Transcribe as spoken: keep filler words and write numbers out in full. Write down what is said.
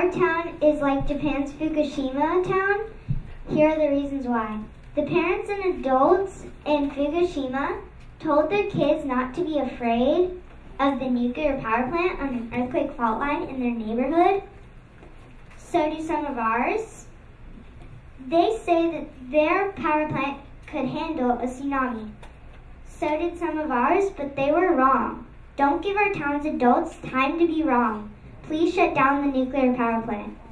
our town is like Japan's Fukushima town. Here are the reasons why. The parents and adults in Fukushima told their kids not to be afraid of the nuclear power plant on an earthquake fault line in their neighborhood. So do some of ours. They say that their power plant could handle a tsunami. So did some of ours, but they were wrong. Don't give our town's adults time to be wrong. Please shut down the nuclear power plant.